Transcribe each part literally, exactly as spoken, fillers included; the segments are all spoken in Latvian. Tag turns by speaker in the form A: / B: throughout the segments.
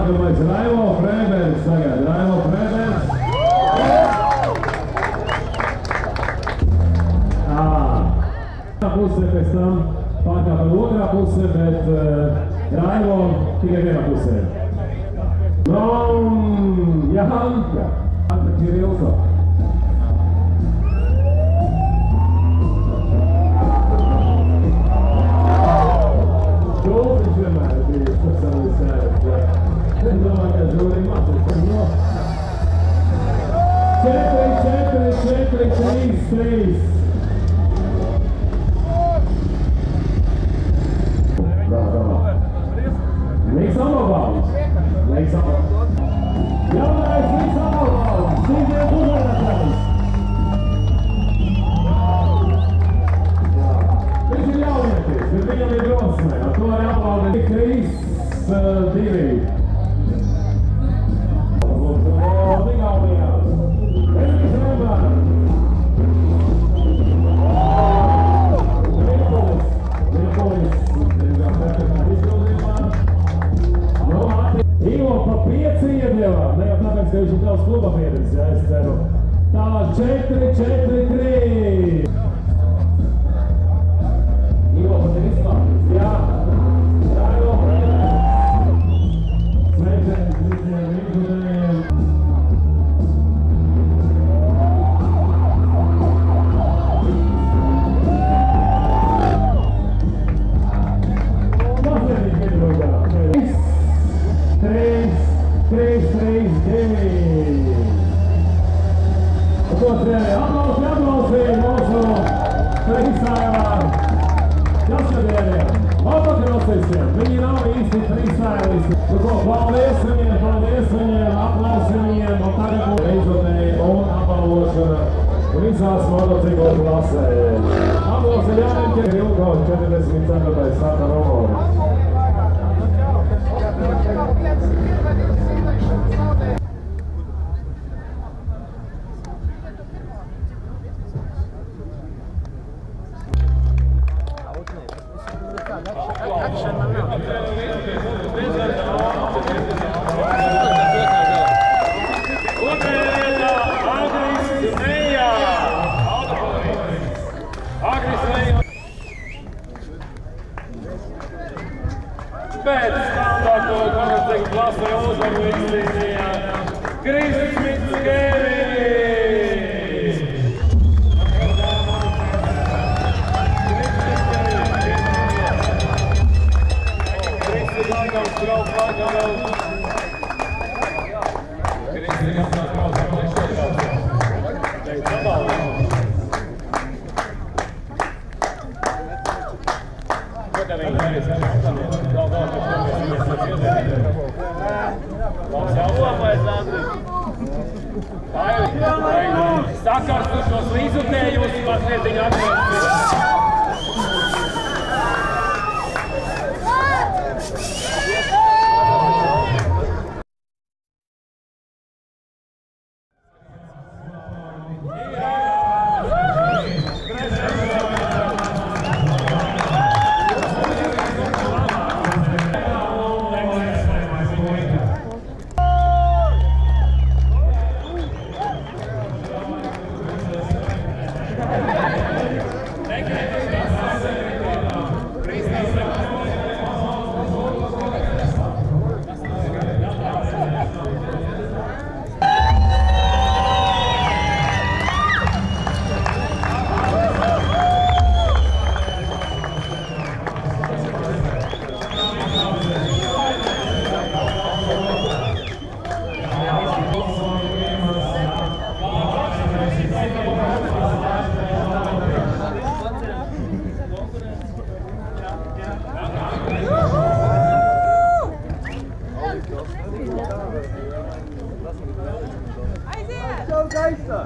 A: Nākamais Raivo Frēbers tagad. Raivo Frēbers. Ā. Pusē pēc tam pārkāpa otrā pusē, bet uh, Raivo tikai vienā pusē. Nom Jahanka. Janka Kirilko. Žulvis vienmēr ir bijis pasaulī sēdēt, ja. Es domāju, ka Žulvi mācīt. Četri, četri, četri, trīs, trīs. Līdz Amobalds. Līdz Amobalds. Jaunais Līdz Amobalds. Sīdien uzvarētājs. Viņš ir jaunietis, bet viņam ir drosme. Ar to arī aplaudē trīs, divi. Igaunijā. Elvis Remārs. Ivo pa pieci iedevā, ne jau tāpēc, ka viņš ir tavs kluba biedrs, ja es ceru. Tālāk četri, četri, trīs. Ivo pat ir izslāpis, jā. Raivo Frēbers. Sveiciens visiem izgudējiem. trīs, trīs, divi. To trēnē aplausi, aplausi mūsu freestylā. Jaskadieriem, motokrosistiem. Viņi nav īsti freestylisti. Nu ko, paldies viņiem, paldies viņiem, aplausi viņiem. Un tagad būs reizotēji un apbalvošana visās motociklu klasēs. Aplausi Jānim Kirilko, četrdesmit ceturtais starta numurs.
B: Pēc standartu komercīgu klasu uzvaru izcīnīja Kristis Mickevičs. Kristis Langams brauc Langam. Kristis Langams brauc Langam. Teikt sabalā. Ko tev viņi darīs ar jautājumiem? Mums jau lomais, Andri. Tā jau sakarstušos līdzutējus, mazliet viņu atvērt.
C: Geister!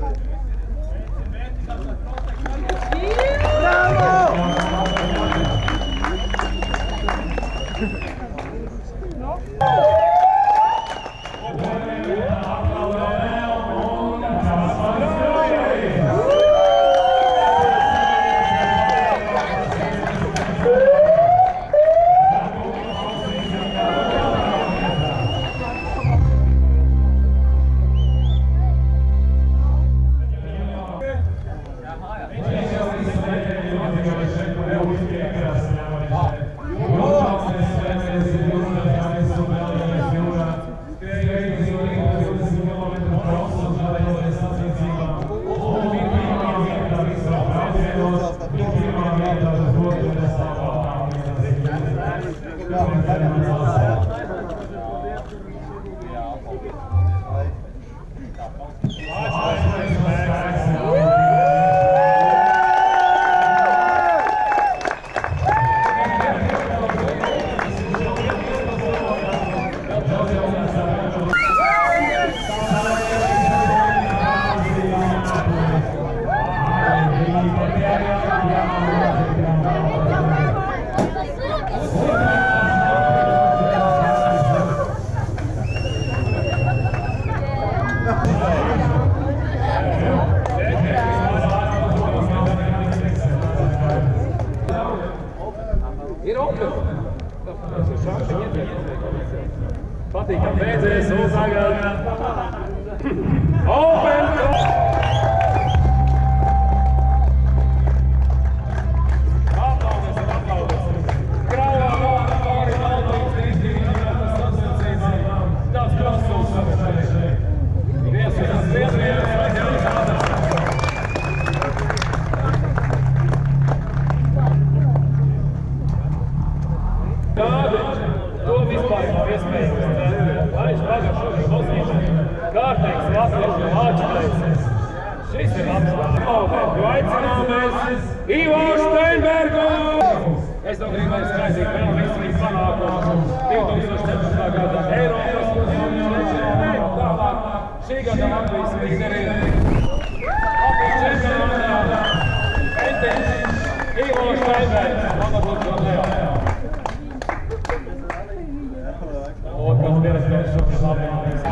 B: Patīkam beidzies, uzagad. Open! Aplaudes, aplaudes. Krauā, Lona, Lori, Laldīs, Rīsdīnās, sasacīcībām. Tas krasūs savas. Viesas, viesas, Kādi? To vispār nav iespējams. Viņš pagaš šo pozīciju. Kārtīgs latviešu lāčakais. Šis ir labs vārds. Jo aicināmies Ivo Steinbergu! Es to gribēju skaidīt vēl visu panākumu. divi tūkstoši septiņpadsmitā gada Eiropas un tālāk šī gada Latvijas līderi. Latvijas čempionātā Pentes Ivo Steinbergs. Labāk Leo. Otrs direktors šobrīd labi.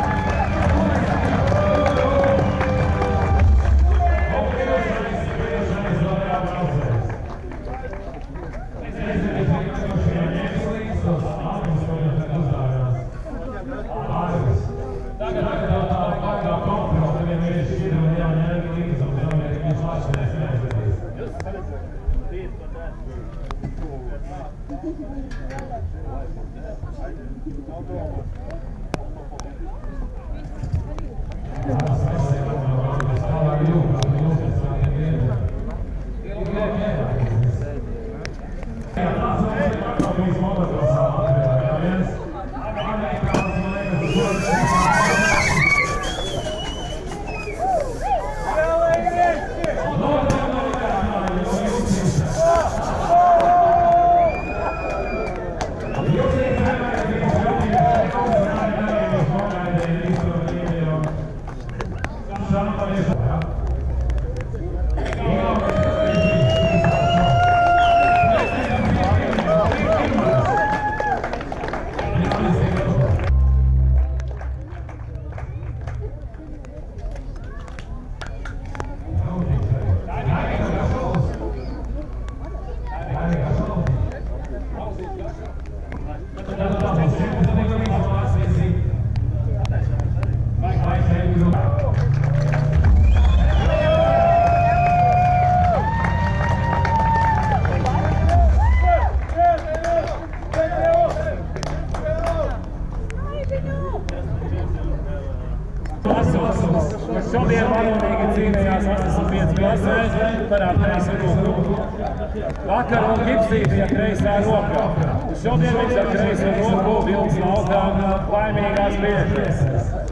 B: Šodien varonīgi cīnījās astoņdesmit pieci klasē par kreisā roku. Vakar un Gipsī bija kreisā roka. Šodien viņš ar kreiso roku vilks laukā laimīgās biežas.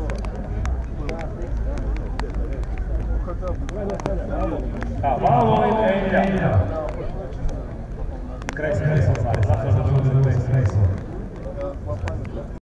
B: Kā balvoja Eļļa. Kreisā, kreisā, kreisā.